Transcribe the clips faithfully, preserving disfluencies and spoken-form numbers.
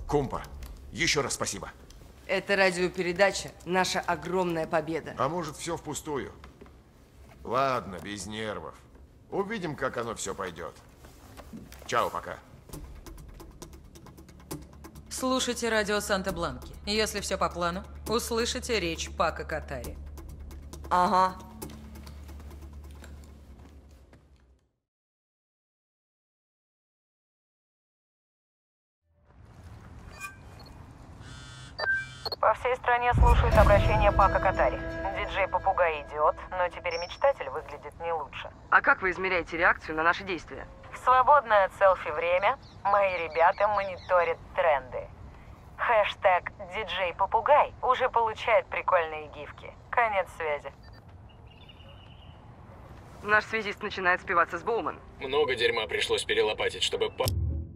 Кумпа, еще раз спасибо. Эта радиопередача – наша огромная победа. А может, все впустую? Ладно, без нервов. Увидим, как оно все пойдет. Чао, пока. Слушайте радио Санта-Бланки. Если все по плану, услышите речь Пака Катари. Ага. По всей стране слушают обращение Пака Катари. Диджей-попугай идиот, но теперь и мечтатель выглядит не лучше. А как вы измеряете реакцию на наши действия? В свободное от селфи время мои ребята мониторят тренды. Хэштег «Диджей-попугай» уже получает прикольные гифки. Конец связи. Наш связист начинает спиваться с Боуман. Много дерьма пришлось перелопатить, чтобы Пак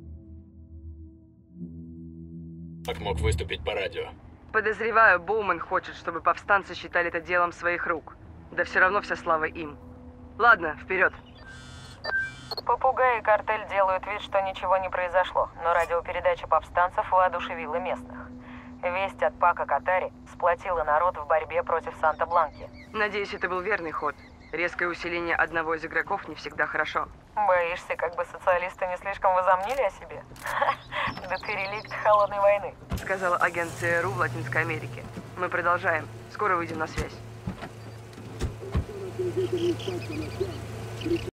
мог выступить по радио. Подозреваю, Боуман хочет, чтобы повстанцы считали это делом своих рук. Да все равно вся слава им. Ладно, вперед. Попугай и картель делают вид, что ничего не произошло, но радиопередача повстанцев воодушевила местных. Весть от Пака Катари сплотила народ в борьбе против Санта-Бланки. Надеюсь, это был верный ход. Резкое усиление одного из игроков не всегда хорошо. Боишься, как бы социалисты не слишком возомнили о себе? Да ты реликт холодной войны. Сказал агент ЦРУ в Латинской Америке. Мы продолжаем. Скоро выйдем на связь.